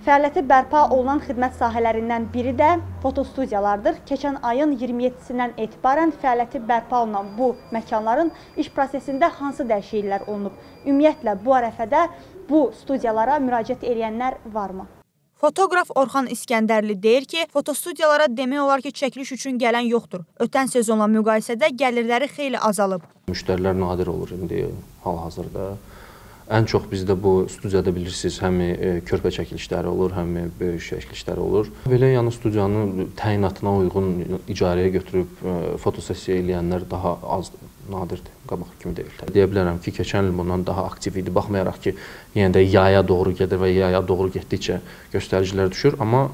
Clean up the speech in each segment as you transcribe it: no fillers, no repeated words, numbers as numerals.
Fəaliyyəti bərpa olunan xidmət sahələrindən biri də fotostudiyalardır. Keçən ayın 27-sindən etibarən fəaliyyəti bərpa olunan bu məkanların iş prosesində hansı dəyişikliklər olunub? Ümumiyyətlə, bu ərəfədə bu studiyalara müraciət edənlər varmı? Fotoqraf Orxan İskəndərli deyir ki, fotostudiyalara demək olar ki, çəkiliş üçün gələn yoxdur. Ötən sezonla müqayisədə gəlirləri xeyli azalıb. Müştərilər nadir olur indi hal-hazırda. Ən çox bizdə bu studiyada bilirsiniz, həm körpə çəkilişləri olur, həm böyük çəkilişləri olur. Belə yəni studiyanı təyinatına uyğun icarəyə götürüb fotosessiya eləyənlər daha az, nadirdir, qabaq kimi deyil. Deyə bilərəm ki, keçən il bundan daha aktiv idi. Baxmayaraq ki, yenə də yaya doğru gedir və yaya doğru getdikcə göstəricilər düşür, amma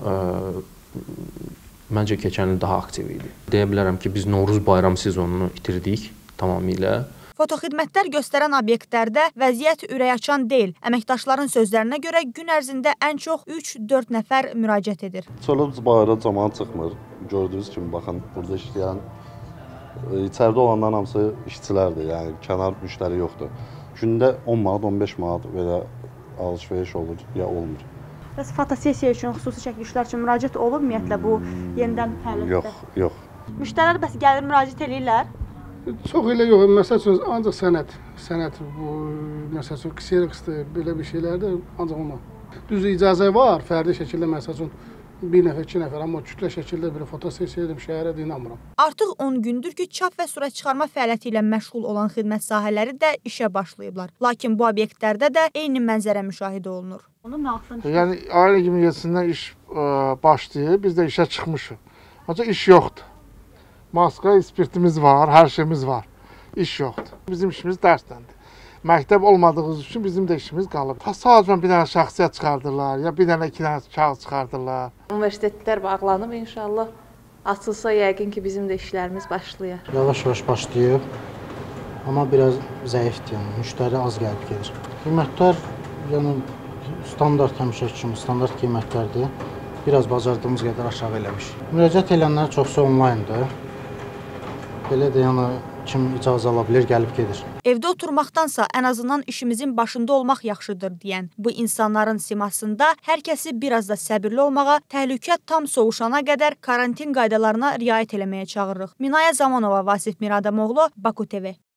məncə keçən il daha aktiv idi. Deyə bilərəm ki, biz Novruz bayram sezonunu itirdik tamamilə. Fotoxidmətlər göstərən obyektlərdə vəziyyət ürəkaçan deyil. Əməkdaşların sözlərinə görə gün ərzində ən çox 3-4 nəfər müraciət edir. Çolub bayra cəmaət çıxmır. Gördüyünüz kimi, baxın, burada işləyən, içəridə olanların hamısı işçilərdir, yəni kənar müştəri yoxdur. Gündə 10 manat, 15 manat belə alış-veriş olur, ya olmur. Bəs fotosessiya üçün, xüsusi çəkilişlər üçün müraciət olub ümumiyyətlə bu yenidən fəaliyyətdə? Yox. Müştərilər bəs gəlir müraciət edirlər? Çox elə yox, məsəl üçün ancaq sənət bu, məsəl üçün kseriksdir, belə bir şeylərdir, ancaq ona. Düz icazə var, fərdi şəkildə məsəl üçün bir nəfər, iki nəfər, amma kütlə şəkildə bir fotosessiya edib şəhərə inanmıram. Artıq 10 gündür ki, çap və surət çıxarma fəaliyyəti ilə məşğul olan xidmət sahələri də işə başlayıblar. Lakin bu obyektlərdə də eyni mənzərə müşahidə olunur. Yəni, ayın 27-sindən iş başlayıb, biz də işə çıxmışıq. Ancaq iş yoxdur. Maska, spirtimiz var, hər şeyimiz var. İş yoxdur. Bizim işimiz dərsləndir. Məktəb olmadığımız üçün bizim də işimiz qalıb. Sadəcə bir dənə şəxsiyyət çıxardırlar, ya bir dənə iki dənə kağız çıxardırlar. Universitetlər bağlanıb inşallah. Açılsa yəqin ki, bizim də işlərimiz başlayar. Yavaş-yavaş başlayıb, amma biraz zəifdir, yəni müştəri az gəlib gedir. Qiymətlər, yəni standart həmişə kimi standart qiymətlərdir. Biraz bacardığımız qədər aşağı eləmiş. Müraciət edənlər çoxsa onlayndır. Belə də yəni kim icazə ala bilər, gəlib gedir. Evdə oturmaqdansa ən azından işimizin başında olmaq yaxşıdır deyən bu insanların simasında hər kəsi biraz da səbirli olmağa, təhlükə tam soğuşana qədər karantin qaydalarına riayət eləməyə çağırırıq. Minaya Zamanova, Vasif Miradamoğlu, Baku TV.